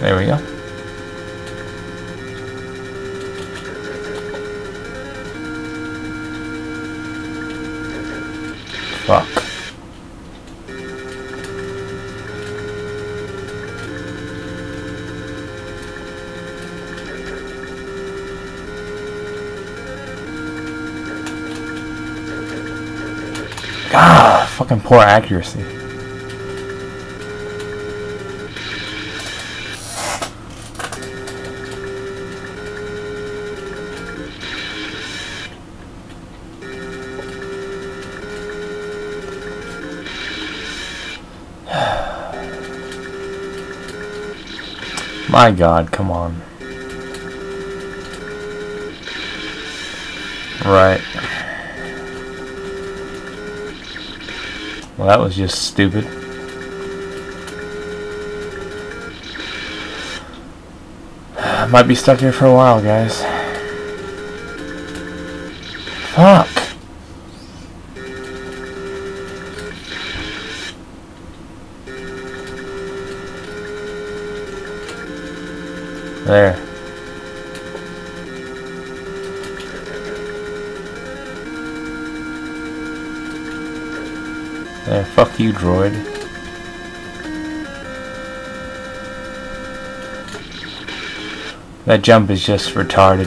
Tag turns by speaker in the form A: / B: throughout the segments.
A: There we go. Fuck. Ah, fucking poor accuracy. My God, come on. Right. Well, that was just stupid. Might be stuck here for a while, guys. Fuck! There. There, fuck you, droid. That jump is just retarded.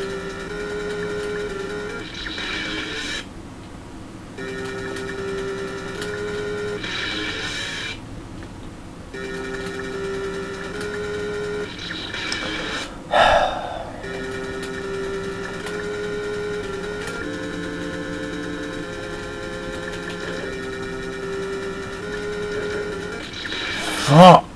A: Fuck!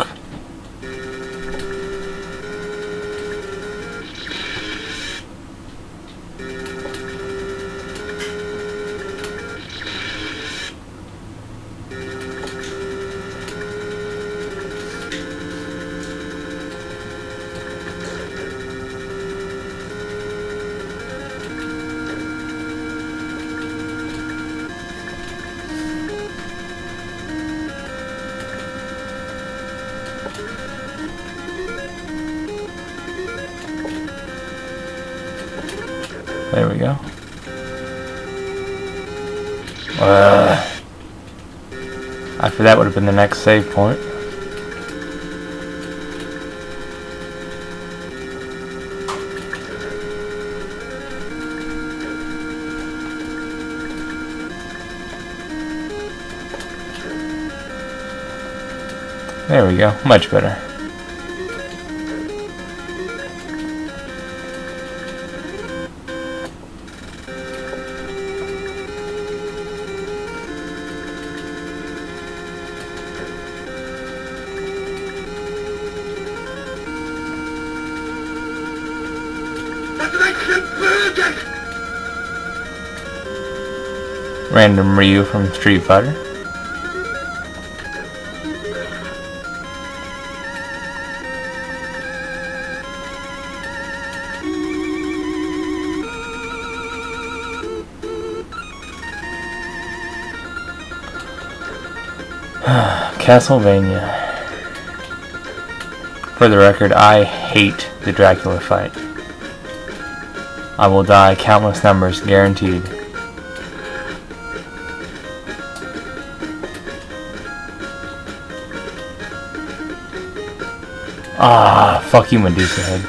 A: There we go. After that would have been the next save point. There we go. Much better. Random Ryu from Street Fighter. Castlevania. For the record, I hate the Dracula fight. I will die countless numbers, guaranteed. Ah, fuck you, Medusa head.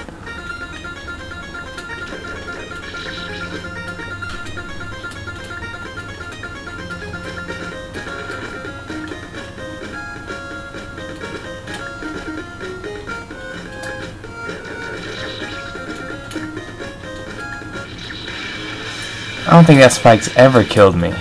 A: I don't think that spike's ever killed me.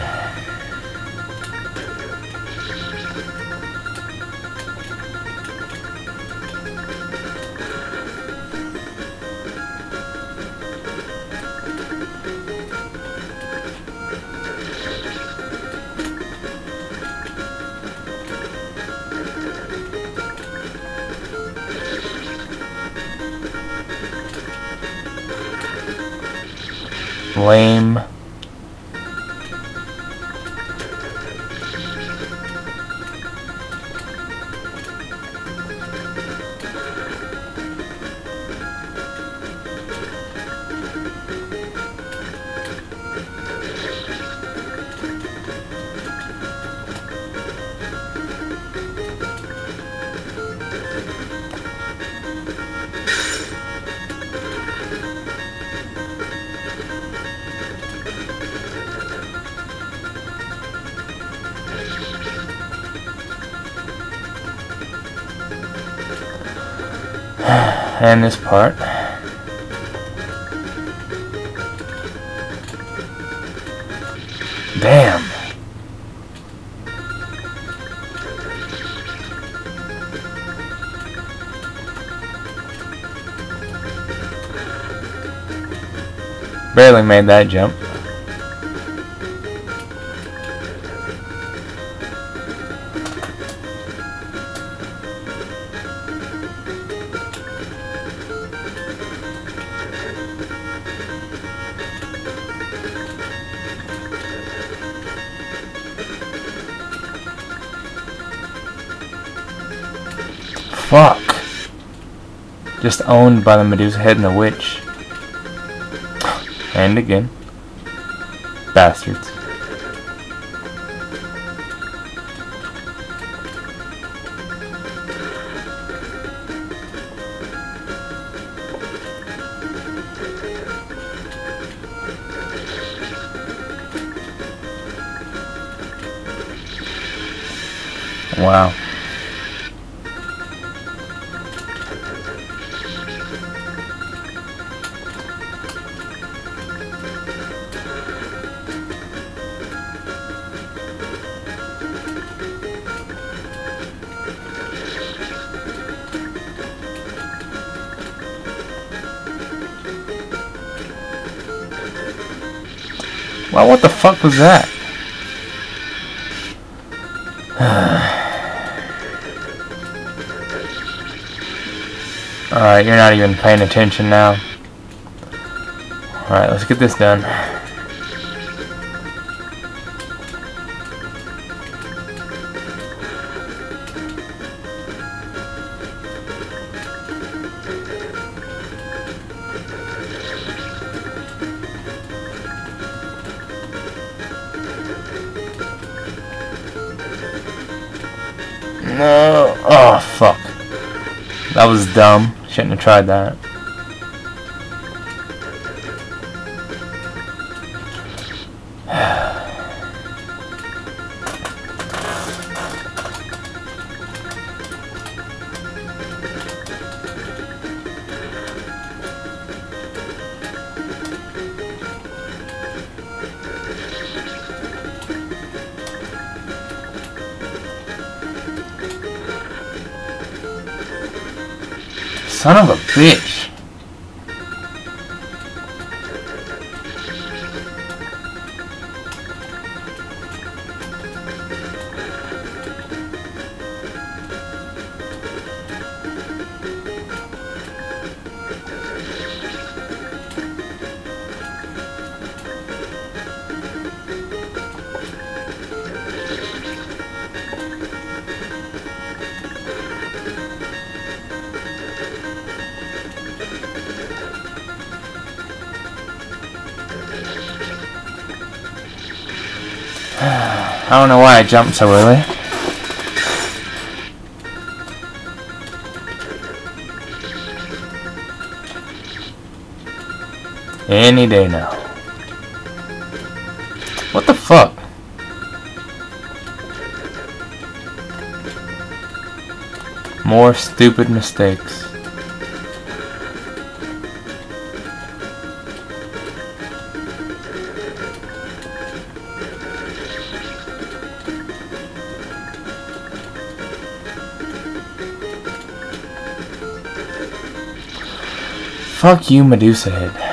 A: Lame. And this part. Damn. Barely made that jump. Fuck. Just owned by the Medusa Head and the Witch. And again. Bastards. Wow. Well, what the fuck was that? Alright, you're not even paying attention now. Alright, let's get this done. No. Oh, fuck. That was dumb. Shouldn't have tried that. Son of a bitch. I don't know why I jumped so early. Any day now. What the fuck? More stupid mistakes. Fuck you, Medusa Head.